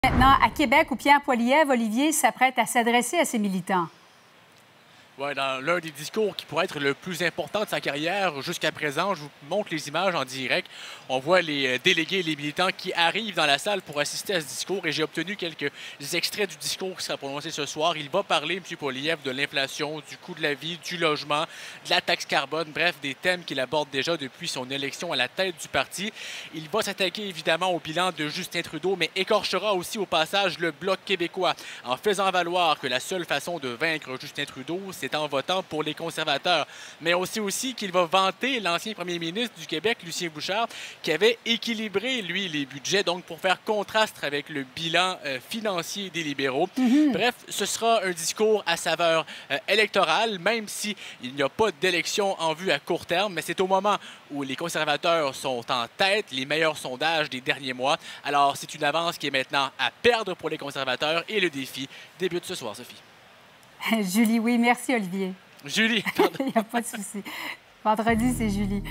Maintenant, à Québec, où Pierre Poilievre, Olivier, s'apprête à s'adresser à ses militants. Ouais, dans l'un des discours qui pourrait être le plus important de sa carrière jusqu'à présent, je vous montre les images en direct. On voit les délégués et les militants qui arrivent dans la salle pour assister à ce discours et j'ai obtenu quelques extraits du discours qui sera prononcé ce soir. Il va parler, M. Poilievre, de l'inflation, du coût de la vie, du logement, de la taxe carbone, bref, des thèmes qu'il aborde déjà depuis son élection à la tête du parti. Il va s'attaquer évidemment au bilan de Justin Trudeau, mais écorchera aussi au passage le Bloc québécois en faisant valoir que la seule façon de vaincre Justin Trudeau, c'est en votant pour les conservateurs. Mais aussi qu'il va vanter l'ancien premier ministre du Québec, Lucien Bouchard, qui avait équilibré, lui, les budgets, donc pour faire contraste avec le bilan financier des libéraux. Bref, ce sera un discours à saveur électorale, même s'il n'y a pas d'élection en vue à court terme, mais c'est au moment où les conservateurs sont en tête, les meilleurs sondages des derniers mois. Alors, c'est une avance qui est maintenant à perdre pour les conservateurs et le défi débute ce soir, Sophie. Julie, oui, merci Olivier. Julie, pardon. Il n'y a pas de souci. Vendredi, c'est Julie.